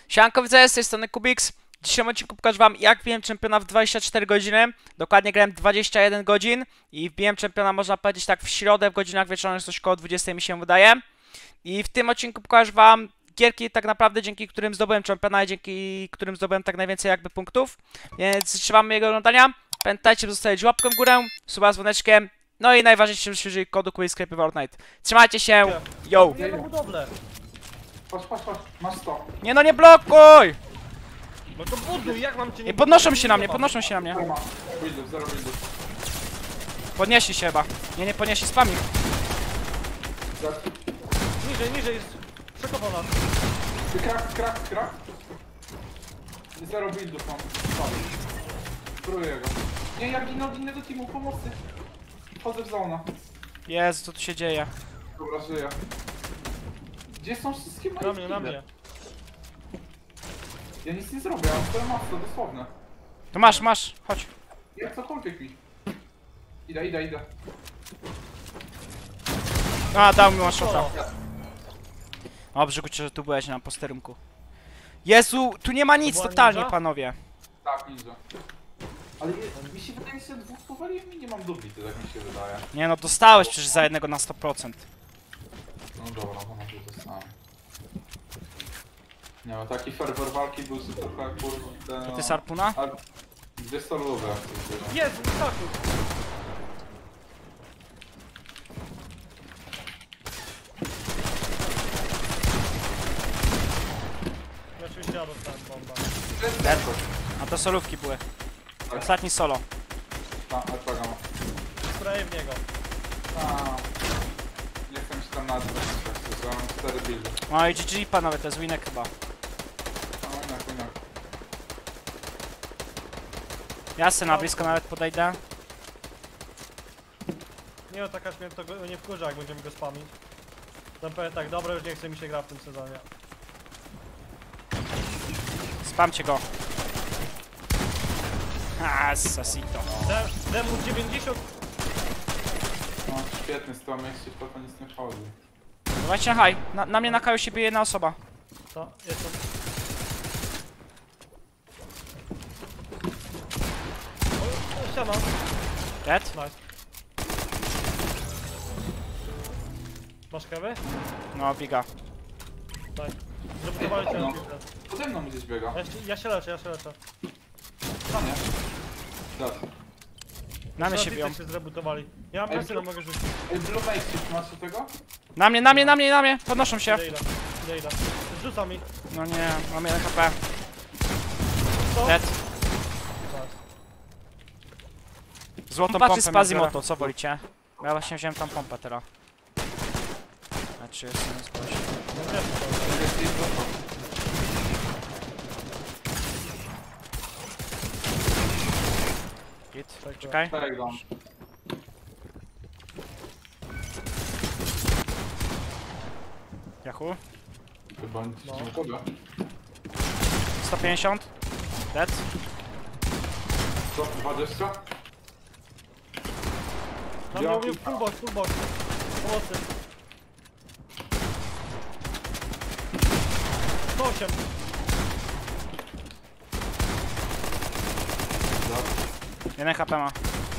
Siemanko, widzę, z tej strony Kubix. W dzisiejszym odcinku pokażę wam, jak wbiłem czempiona w 24 godziny. Dokładnie grałem 21 godzin i wbiłem czempiona, można powiedzieć, tak w środę, w godzinach wieczornych, coś koło 20 mi się wydaje. I w tym odcinku pokażę wam gierki tak naprawdę, dzięki którym zdobyłem czempiona i dzięki którym zdobyłem tak najwięcej jakby punktów. Więc życzę jego oglądania. Pamiętajcie, by zostawić łapkę w górę, suba z dzwoneczkiem. No i najważniejsze, żebyście użyli kodu sklepy Fortnite. Trzymajcie się, yo! Nie na budowlę. Chodź, masz 100. Nie no, nie blokuj! No to buduj, jak mam cię Nie podnoszą się na mnie, podnoszą się na mnie. Zero ma. Buildów, zero buildów. Podnieśli się chyba. Nie podnieśli, spam ich. Niżej jest. Przekował nas. Krak. Zero buildów mam. Spróbuję go. Nie, ja ginę do teamu, pomocy. Wchodzę w zona. Jezu, co tu się dzieje? Dobra, żyję. Gdzie są wszystkie moje Na mnie, na skille? mnie. Ja nic nie zrobię, ja mam tyle masy, dosłownie. To masz, chodź. Jak cokolwiek mi. Idę. A, dał mi one shota. O, Dobrze, kurczę, że tu byłeś na posterunku. Jezu, tu nie ma nic była totalnie, ninja? panowie. Tak, ninja. Ale mi się wydaje, że dwóch powaliłem i nie mam dubli, tak mi się wydaje. Nie no, dostałeś przecież za jednego na 100%. No dobra, to może dostałem. Nie no, taki fervor walki był, że trochę kurde... To ty Sarpuna? A gdzie soluwe jak to zbieram? jest, wysoki. Ja oczywiście ja dostałem bomba. A to solówki były. Ostatni solo. RPG ma. Spraję w niego. Nie chcę mi się tam nawet wrócić, to mam 4 buildy. No i GG panowie, to jest winek chyba. Winak. Ja se na blisko nawet podejdę. Nie no, taka mnie to go nie wkurza, jak będziemy go spamić. Tam powiem tak, dobra, już nie chce mi się gra w tym sezonie. Spamcie go. Ha, sasito. Demu 90. No, świetny, z tego miejsca to nic nie chodzi. Dawajcie na high. Na mnie na kaju się bije jedna osoba. To, jestem. O, siano. Dead? Nice. Masz kawy? No, biga. Tak. Zrebutowali się no. na piłkę. Pode mną gdzieś biega. Ja się leczę. No nie. Tak. Na mnie się biją. się zrebutowali. Ja mam Ej, presję, mogę rzucić. Ej, Blue Mage, macie tego? Na mnie. Podnoszą się. Idę. Rzuca mi. No nie, mam 1 HP. Co? Dead. Tak. Złotą pompę Spazimoto, co wolicie? Ja właśnie wziąłem tą pompę teraz. Znaczy jest nie zgłosi. No wiesz, Jest gdzieś dostał. Git. Czekaj. Tak, dam. Yahoo. Chyba nic No. nie kogo. 150. Dead. Co? 20? Na mnie mówił full box. Pomocy. 108. Dobra. 1 HP ma.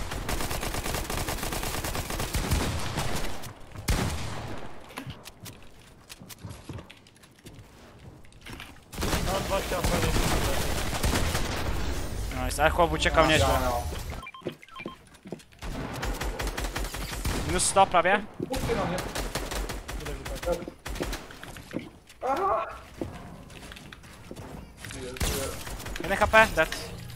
Na 20 Nice, ale chłop uciekał nieźle. Minus 100 prawie. Puszczę na mnie. 1 HP, dead.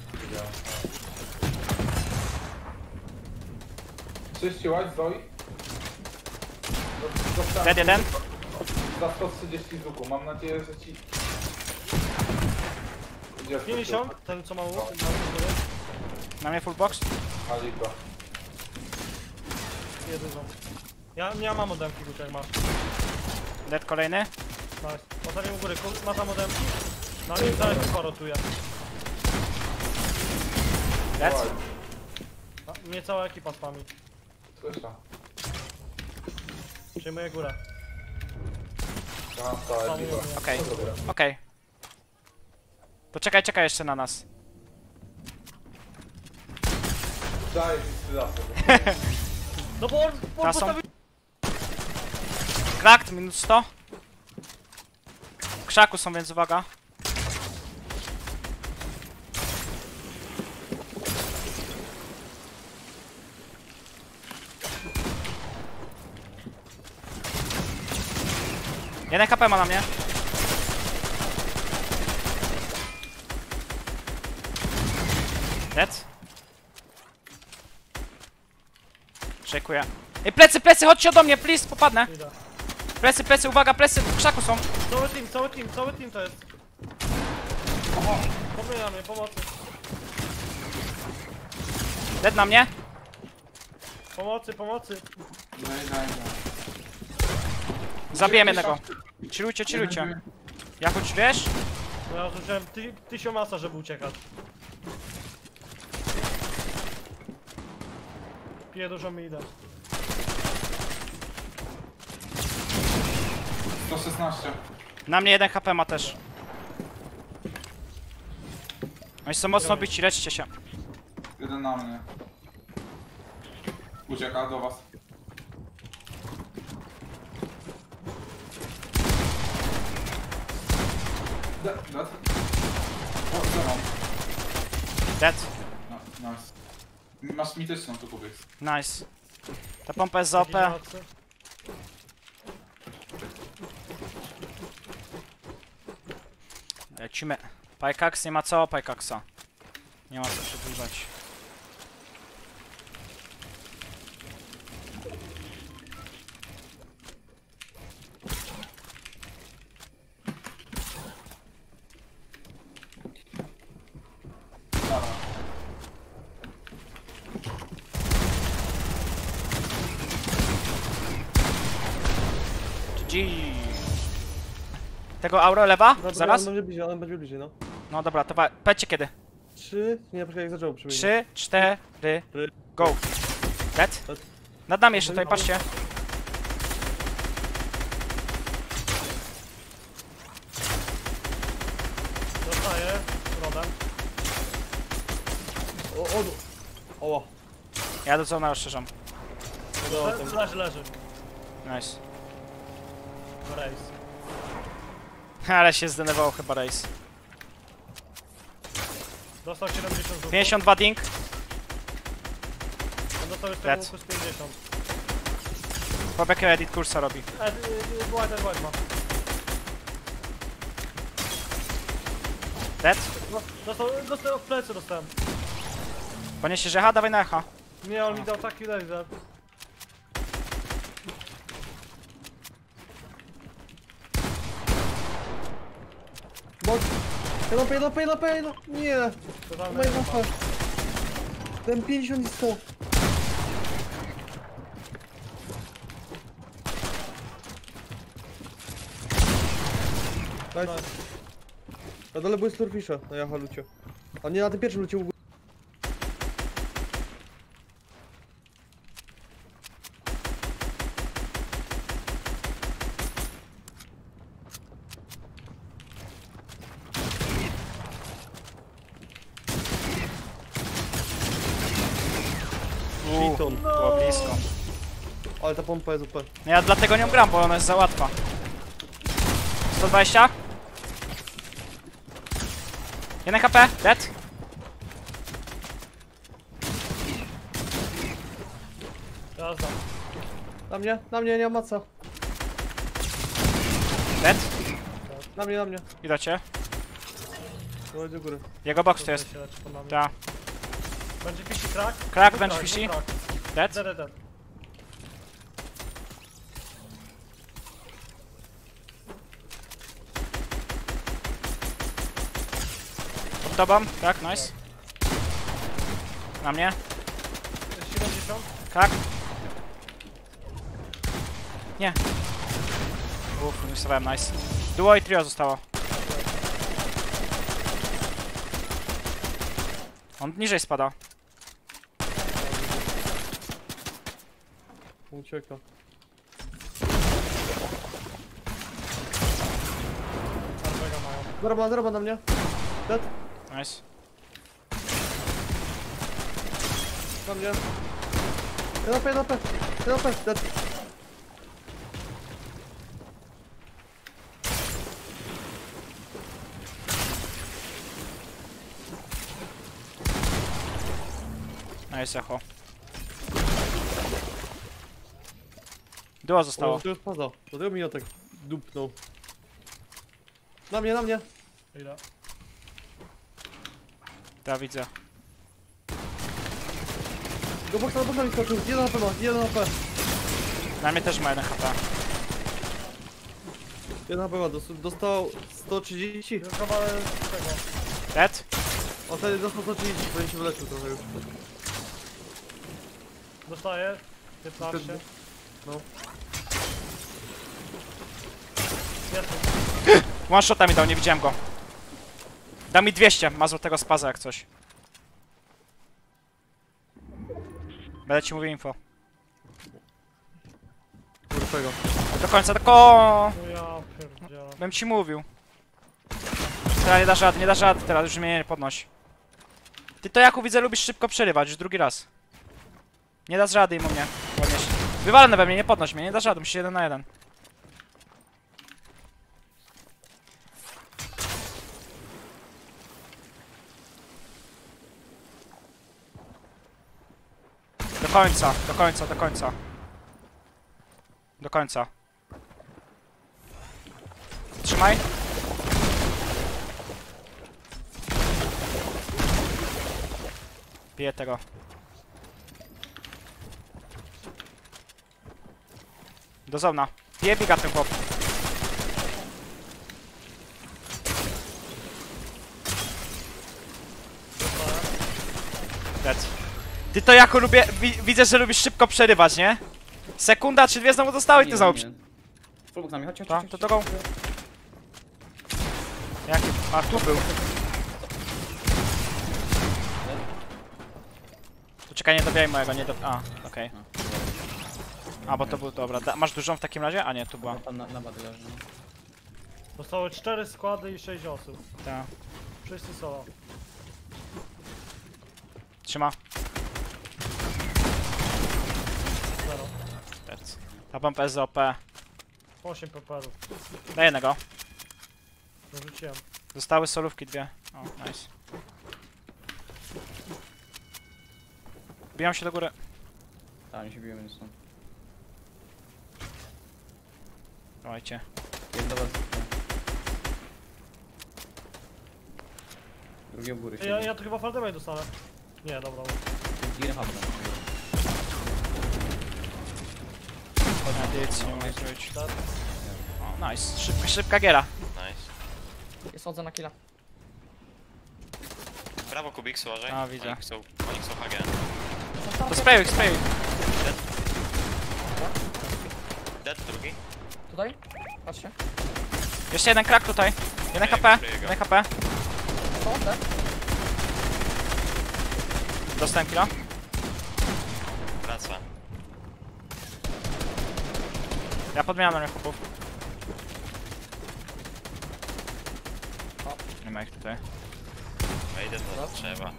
Czyściłaś, Zoe? Dead 1. Za 130 z łuku. Mam nadzieję, że ci... Gdzie 50, ten co ma łuk. Na mnie full box. Aliba. Jeden ząb. Ja mam odemki, Gucia, jak masz. Dead kolejny. Nice. Postawię u góry, masz tam odemki? Na nim cały tylko rotuje. Dead. Mnie cała ekipa spami. Słyszę. Przyjmuję górę. Ja mam całe Spami liba. mnie. Okej. To czekaj, czekaj jeszcze na nas. Daję ci strzelacę. No bo on Kasą. postawił... Cracked, minus 100. W krzaku są, więc uwaga. Jeden HP ma na mnie. Dead. Szejkuję. Ej, plecy, plecy, chodźcie do mnie, please, popadnę. Idę. Plecy, plecy, uwaga, plecy, w krzaku są. Cały team to jest. Pomyla mnie, pomocy. Dead na mnie. Pomocy. Daj. Zabiłem jednego. Chillujcie, chillujcie. Jakuć, wiesz? No ja zużyłem tysiąc masa, żeby uciekać. Piję dużo mi idę. 116. Na mnie 1 HP ma też. Oni są mocno bici, leczcie się. Jeden na mnie. Ucieka do was. Dead. O, zero. Dead. No, nice. Masz mityczną tu, Kubik. Nice. Ta pompa jest za OP. Jakiś mocy. Lecimy. Pajkax nie ma co, Pajkaxa. Nie ma co przedłużać. Dobra. GG. Tego auro lewa? Dobra, Zaraz? On będzie bliżej, no. No dobra, to powiedzcie kiedy. 3, nie, poczekaj, jak zaczął przybiegnie. 3, 4, go. Dead? Nad nami jeszcze tutaj, patrzcie. Dostaję. Rodem. O, Ja do zona rozszerzam. Leży. Nice. Race. Ale się zdenerwował chyba Race. Dostał 70 zł. 52 ding. On dostał już Dead. tego łuku z 50. Chłopak edit kursa robi. White ma. Dead? No, dostał w plecy dostałem. Poniesie że dawaj na echa. Nie, on mi dał taki laser. bot. Jedno, nie. Totalny Moje chyba. wafa. Ten 50 i 100. Nice. Na dole były Slurfisha, na jacha lucie. A nie na tym pierwszym lucie u góry. Shiton. Było blisko. Ale ta pompa jest OP. No ja dlatego nią gram, bo ona jest za łatwa. 120. 1 HP, dead. Jazda. Na mnie, nie ma co. Dead. Na mnie. Idę cię. No do góry. Jego box to jest. Się leczy po nami. Ta. Będzie fishy crack? Crack, Dwóch będzie crack, fishy. dwóch crack. Dead. Dead. Pod tobą. Tak, nice. Na mnie. 70. Tak. Nie. Uff, wysłałem, nice. Duo i trio zostało. On niżej spada. Ucieka. Arbega mają. Zaraba na mnie. Dead. Nice. Na mnie. 1 HP, 1 HP. 1 HP, dead. Nice, echo. Duo zostało. O, to już pada. Do tego mi tak dupnął. Na mnie, na mnie. Ile? Ja widzę. Do boksa mi skoczył. 1 HP ma, 1 HP. Na mnie też ma 1 HP. 1 HP ma, dostał 130. Tylko kawałek tego. Dead? O, wtedy dostał 130, bo się wyleczył trochę już. Dostaję. 15. No. Jest. One shota mi dał, nie widziałem go. Dał mi 200, ma złotego spaza jak coś. Będę ci mówił info. Kurwego. Do końca, tylko. No ja pierdzielę. Bym ci mówił. Teraz nie da rady, teraz już mnie nie podnosi. Ty to Jaku widzę lubisz szybko przerywać, już drugi raz. Nie dasz rady im u mnie podnieść. Wywalone we mnie, nie podnoś mnie, nie dasz rady, musisz 1 na 1. Do końca, do końca, do końca. Do końca. Trzymaj. Piję tego. Do zona. Pije biga ten chłop. Dead. Ty to jako lubię, widzę, że lubisz szybko przerywać, nie? Sekunda czy dwie znowu zostały i ty znowu... Fullbox na mnie, chodź, chodź, To, chodź. to drogą. Jaki? A, tu był. Tu czekaj, nie dobijaj mojego, nie do... A, okej. A, bo to był, dobra. Masz dużą w takim razie? A nie, tu była. Tam na bady leży. Zostały 4 składy i 6 osób. Ta. Wszyscy solo. Trzyma. 0. Dead. Ta pompa jest z OP. 8 peperów. Daj jednego. Dorzuciłem. Zostały solówki dwie. O, nice. Bijam się do góry. Tak, oni się biją, więc są. Dawajcie. Jeden do was. Drugi u góry siedzi. Ja tu chyba Faldemej dostanę. Nie, dobra. Gier hub. Edycji nie mogę zrobić. Tak. O, nice. Szybka giera. Nice. Jest chodzę na killa. Brawo Kubik, uważaj. A, widzę. Oni są HG. To sprayuj, sprayuj. Dead drugi. Tutaj? Patrzcie. Jeszcze jeden krak tutaj. 1 HP. 1 HP. Co? Te? Dostałem kilo. Wraca. Ja podmieniam na mnie chłopów. Nie ma ich tutaj. Wejdę to trzeba.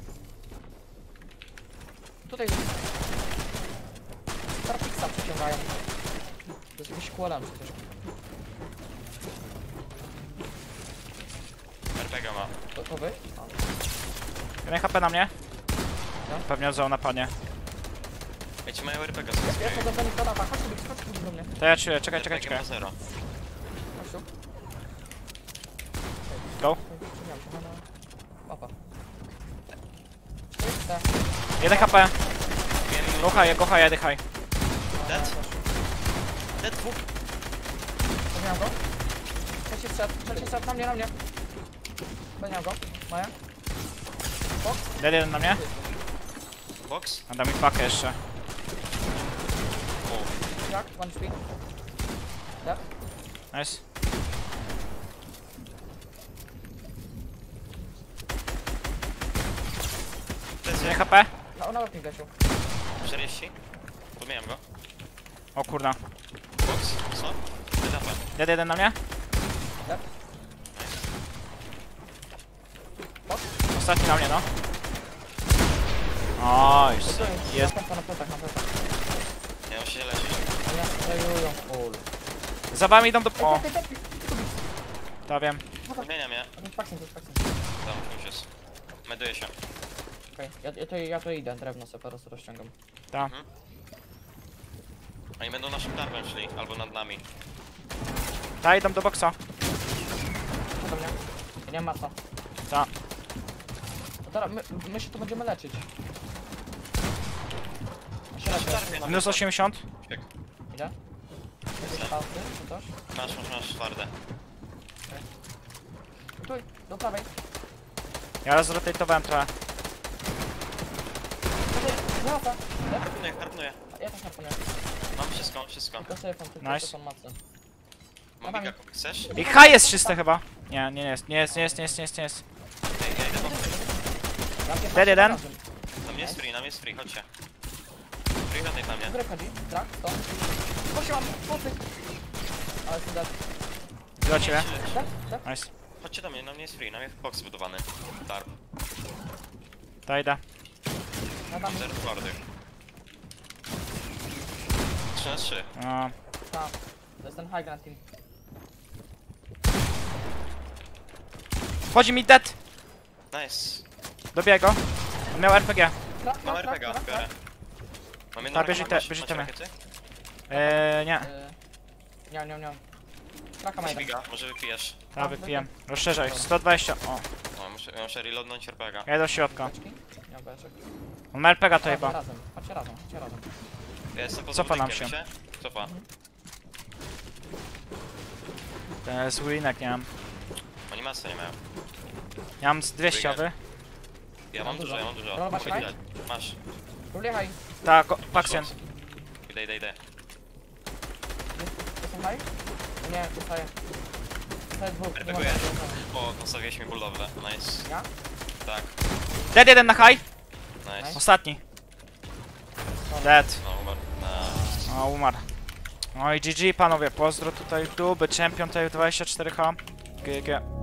Tutaj. Starfixa przeciągają. To jest jakiś QLM czy coś. RPG ma. To wy? 1 HP na mnie. No. Pewnie zone napadnie. Wiecie, mają RPG Ja chodzę do nich do lata. Chodź tu do mnie. To ja czuję, czekaj. RPG ma 0. Chodź tu. Go. Przyjmiam się na mapa. Te. 1 HP. Go high, dychaj. Dead? Dead dwóch. Podmiałem go. Trzeci strzał na mnie. Podmiałem go. Maja. Dead jeden na mnie. Box. A da mi pakę jeszcze. O. Jak? One speed. Tak? Nice. Plecy. 1 HP. Na łeb mi gasił. 40. Podmieniam go. O kurna. Box. Co? Dead HP. Dead jeden na mnie. Tak? Ostatni na mnie, no. Nice. Jest. Na plecach. Ja muszę się leczyć. Oni nas sterują full. Za wami idą do... O, to wiem. Zmienia mnie. To jest faksyn. Tam już jest. Meduję się. Okej, ja to idę, drewno sobie po prostu rozciągam. Ta. Oni będą naszym tarpem szli, albo nad nami. Ta, idą do boksa. Co do mnie? Ja nie mam masa. Ta. No teraz my się tu będziemy leczyć. Ja się leczę. Tarpie. Minus 80. Bieg. Idę? Jakieś palcy czy coś? Masz twarde. Tu, do prawej. Ja zrotatowałem trochę. Załata. Harpuję. Ja też harpuję. Mam wszystko. Tylko sobie fan, tylko Nice. sobie fan macy. Mam biga, chcesz? I high jest czyste chyba. Nie jest. Ja idę po... Dead jeden. Nam jest free, chodźcie. Free rotate na mnie. Gry chodzi, trak, to. Chodźcie, mam mocy. Ale jestem dead. Do ciebie. Dead? Nice. Chodźcie do mnie, na mnie jest free, na mnie box zbudowany. Tarp. Ta idę. Ja tam, Zero twardy. 3 na 3. No. tam. To jest ten high ground team. Wchodzi mi dead. Nice. Dobiję go. On miał RPG. Trak, Mam trak, RPG, trak, biorę. trak. Mam jedną Ta, bierze rakietę, te- bierze macie te- rakiety? Nie. Nie. Traka ma Masz jeden. biga, może wypijesz. Ta, wypijem. Rozszerzaj. 120. O. O, muszę reloadnąć RPGa. Ja do środka. Beczki? Nie mam beczek. On ma RPG to Chodźcie chyba. razem. Ja jestem poza Cofa nam budynkiem, się. wiecie? Cofa. To jest winek, nie mam. Oni masy nie mają. Ja mam z 200, a wy? Ja mam dużo. Dobra, masz Mogę haj? dać. Masz. Rulie high. Tak, Paxion. Idę. Jestem high? Nie, dostaję. Dostaję dwóch. nie RPGuję. mogę. O, postawiliśmy bulldowe. Nice. Ja? Tak, Dead jeden na high. nice. Ostatni. Dead. No, umarł. Nice. O, umarł. No i GG panowie, pozdro tutaj, duby, champion tutaj 24H. GG.